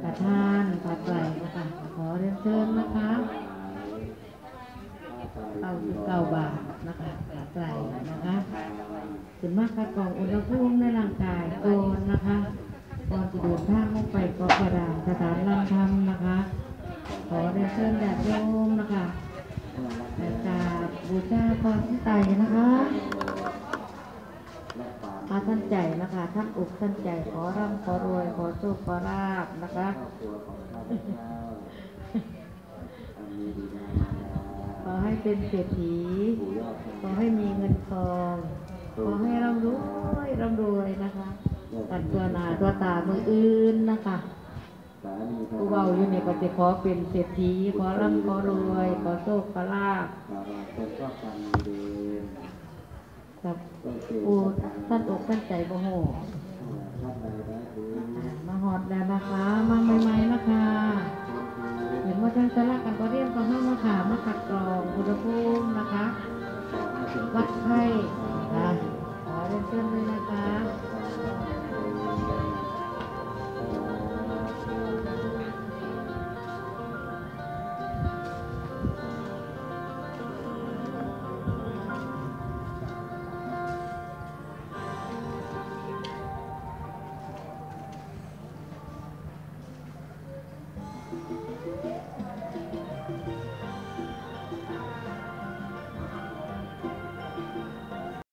ประธานผัดไตรนะคะขอเรียนเชิญนะคะ99 บาทนะคะผัดไตรนะคะถึงมากคัดกรองอุณหภูมิในร่างกายก่อนนะคะก่อนจะเดินทางลงไปเกาะกระดานสถานรังธรรมนะคะขอเรียนเชิญญาติโยมนะคะแต่กราบบูชาพรที่ไตนะคะท่านใจนะคะท่านอกท่านใจขอร่ำขอรวยขอโชคขอลาภนะคะขอให้เป็นเศรษฐีขอให้มีเงินทองขอให้ร่ำรวยนะคะตัดตัวหนาตัวตามืออื่นนะคะผู้เบาอยู่ในปฏิขอเป็นเศรษฐีขอร่ำขอรวยขอโชคขอลาภกับท่านอกท่านใจบ่โหมาหอดแล้วนะคะ